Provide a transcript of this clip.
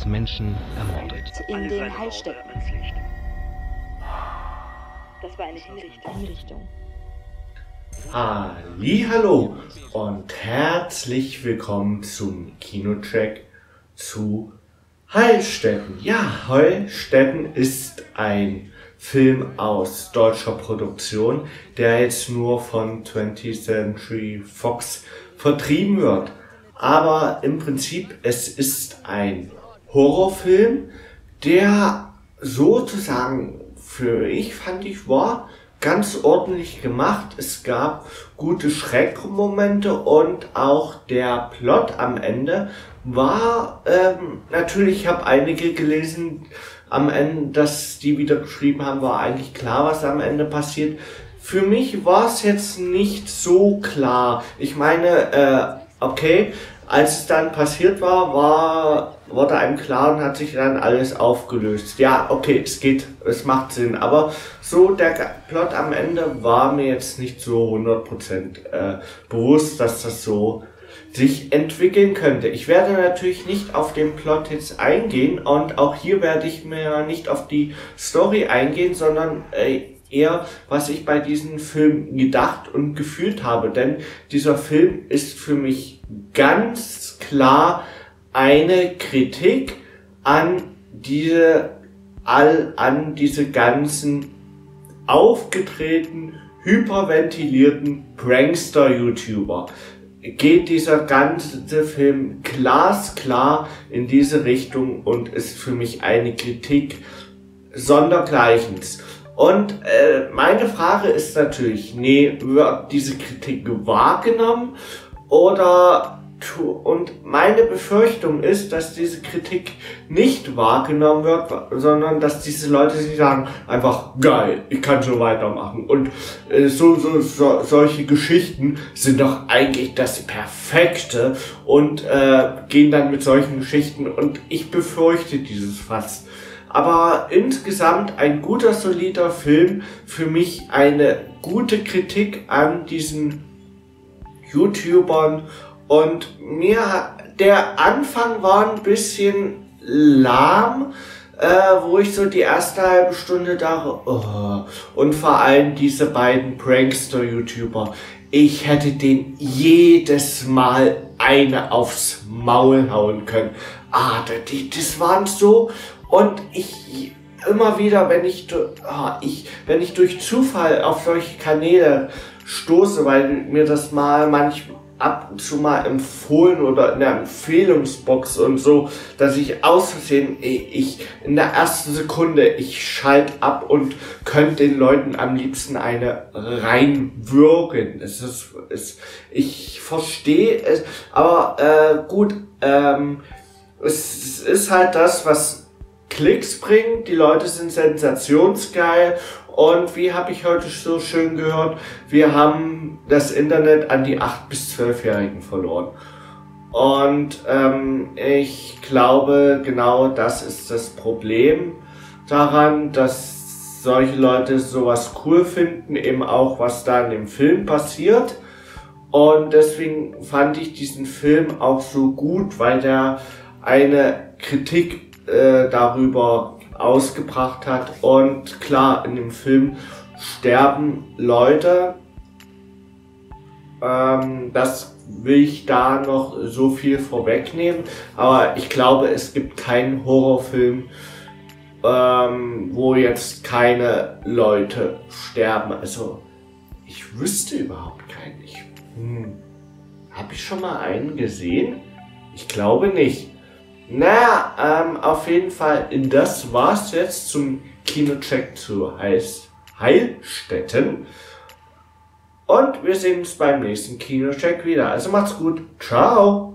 Millionen Menschen ermordet. In den Heilstätten. Das war eine Hinrichtung. Hallihallo und herzlich willkommen zum Kinocheck zu Heilstätten. Ja, Heilstätten ist ein Film aus deutscher Produktion, der jetzt nur von 20th Century Fox vertrieben wird. Aber im Prinzip, es ist ein Horrorfilm, der sozusagen, fand ich, war ganz ordentlich gemacht. Es gab gute Schreckmomente und auch der Plot am Ende war, natürlich, ich habe einige gelesen, am Ende, dass die wieder geschrieben haben, war eigentlich klar, was am Ende passiert. Für mich war es jetzt nicht so klar. Ich meine, okay, als es dann passiert war, wurde einem klar und hat sich dann alles aufgelöst. Ja, okay, es macht Sinn, aber so der Plot am Ende war mir jetzt nicht so 100% bewusst, dass das so sich entwickeln könnte. Ich werde natürlich nicht auf den Plot jetzt eingehen und auch hier werde ich mir nicht auf die Story eingehen, sondern eher, was ich bei diesem Film gedacht und gefühlt habe, denn dieser Film ist für mich ganz klar eine Kritik an diese ganzen aufgetretenen, hyperventilierten Prankster-YouTuber. Geht dieser ganze Film glasklar in diese Richtung und ist für mich eine Kritik sondergleichens. Und meine Frage ist natürlich, wird diese Kritik wahrgenommen und meine Befürchtung ist, dass diese Kritik nicht wahrgenommen wird, sondern dass diese Leute sich sagen, einfach geil, ich kann so weitermachen. Und solche Geschichten sind doch eigentlich das Perfekte und gehen dann mit solchen Geschichten und ich befürchte dieses fast. Aber insgesamt ein guter, solider Film, für mich eine gute Kritik an diesen YouTubern und der Anfang war ein bisschen lahm, wo ich so die erste halbe Stunde dachte, und vor allem diese beiden Prankster-YouTuber, ich hätte denen jedes Mal eine aufs Maul hauen können. Das waren so. Und immer wieder, wenn ich durch Zufall auf solche Kanäle stoße, weil mir das ab und zu mal empfohlen oder in der Empfehlungsbox und so, dass ich aus Versehen, in der ersten Sekunde, ich schalte ab und könnte den Leuten am liebsten eine reinwürgen. Ich verstehe es, aber gut, es ist halt das, was Klicks bringen, die Leute sind sensationsgeil und wie habe ich heute so schön gehört, wir haben das Internet an die 8- bis 12-Jährigen verloren. Und ich glaube, genau das ist das Problem daran, dass solche Leute sowas cool finden, eben auch was da in dem Film passiert. Und deswegen fand ich diesen Film auch so gut, weil der eine Kritik darüber ausgebracht hat und klar, in dem Film sterben Leute, das will ich da noch so viel vorwegnehmen, aber ich glaube, es gibt keinen Horrorfilm, wo jetzt keine Leute sterben, also ich wüsste überhaupt keinen. Habe ich schon mal einen gesehen? Ich glaube nicht. Naja, auf jeden Fall, das war's jetzt zum Kinocheck zu Heilstätten. Und wir sehen uns beim nächsten Kinocheck wieder. Also macht's gut. Ciao.